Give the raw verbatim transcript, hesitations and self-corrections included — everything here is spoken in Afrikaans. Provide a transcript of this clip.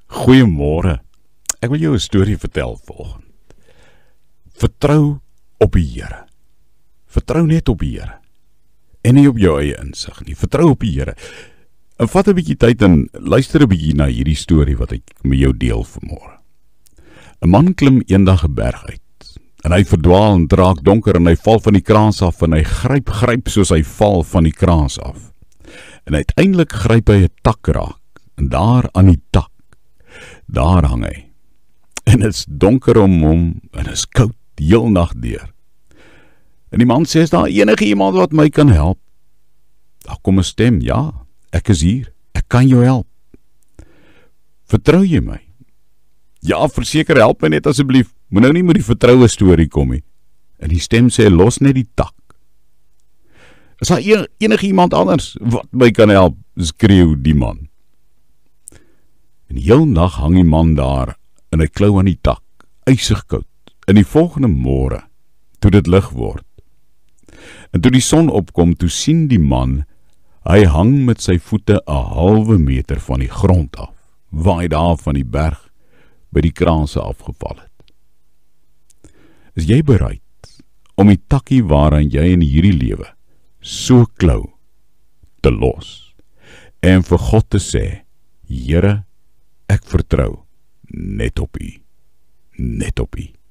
Goeiemôre. Ek wil jou 'n storie vertel volgende. Vertrou op die Here. Vertrou net op die Here. En nie op jou eie insig nie. Vertrou op die Here. En vat 'n bietjie tyd en luister 'n bietjie na hierdie storie wat ek met jou deel vanmôre. 'n Man klim eendag 'n berg uit. En hy verdwaal en draak donker en hy val van die kraans af en hy gryp gryp soos hy val van die kraans af. En uiteindelik gryp hy 'n tak raak. En daar aan die tak, daar hang hy. En dit is donker om hom en is koud die heel nag deur. En die man sê, is daar enige iemand wat my kan help? Daar kom 'n stem, ja, ek is hier, ek kan jou help. Vertrou jy my? Ja, verseker, help my net asseblief, moet nou nie met die vertroue storie kom nie. En die stem sê, los net die tak. Is daar en, enige iemand anders wat my kan help? Skreeu die man. En heel nag hang die man daar en hy klou aan die tak, ysig koud. In die volgende môre, toe dit lig word, en toe die son opkom, toe sien die man, hy hang met sy voete 'n halwe meter van die grond af, waar hy daar van die berg by die kraanse afgeval het. Is jy bereid om die takkie waaraan jy in hierdie lewe so klou te los en vir God te sê, Here, ek vertrou net op U, net op U.